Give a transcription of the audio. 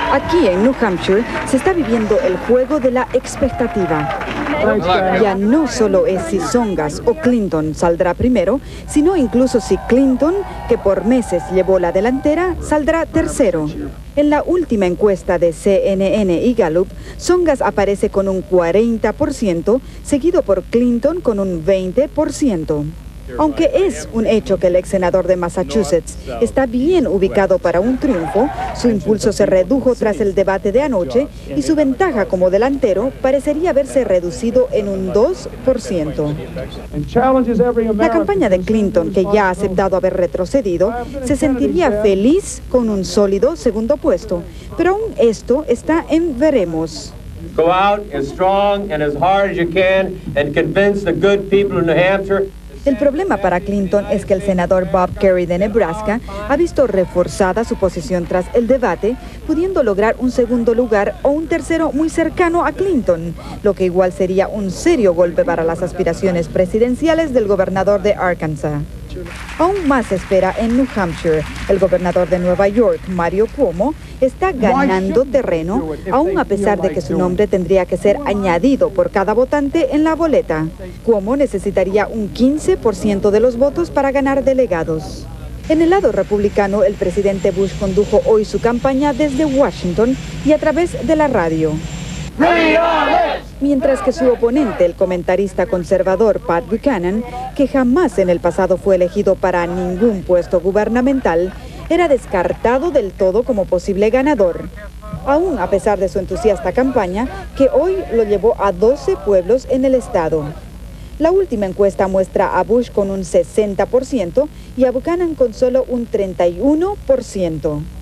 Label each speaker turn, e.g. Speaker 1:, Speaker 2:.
Speaker 1: Aquí en New Hampshire se está viviendo el juego de la expectativa. Ya no solo es si Tsongas o Clinton saldrá primero, sino incluso si Clinton, que por meses llevó la delantera, saldrá tercero. En la última encuesta de CNN y Gallup, Tsongas aparece con un 40%, seguido por Clinton con un 20%. Aunque es un hecho que el ex senador de Massachusetts está bien ubicado para un triunfo, su impulso se redujo tras el debate de anoche y su ventaja como delantero parecería haberse reducido en un 2%. La campaña de Clinton, que ya ha aceptado haber retrocedido, se sentiría feliz con un sólido segundo puesto, pero aún esto está en veremos.
Speaker 2: Go out as strong and as hard as you can and convince the good people of New Hampshire.
Speaker 1: El problema para Clinton es que el senador Bob Kerrey de Nebraska ha visto reforzada su posición tras el debate, pudiendo lograr un segundo lugar o un tercero muy cercano a Clinton, lo que igual sería un serio golpe para las aspiraciones presidenciales del gobernador de Arkansas. Aún más se espera en New Hampshire. El gobernador de Nueva York, Mario Cuomo, está ganando terreno, aún a pesar de que su nombre tendría que ser añadido por cada votante en la boleta. Cuomo necesitaría un 15% de los votos para ganar delegados. En el lado republicano, el presidente Bush condujo hoy su campaña desde Washington y a través de la radio. Mientras que su oponente, el comentarista conservador Pat Buchanan, que jamás en el pasado fue elegido para ningún puesto gubernamental, era descartado del todo como posible ganador. Aún a pesar de su entusiasta campaña, que hoy lo llevó a 12 pueblos en el estado. La última encuesta muestra a Bush con un 60% y a Buchanan con solo un 31%.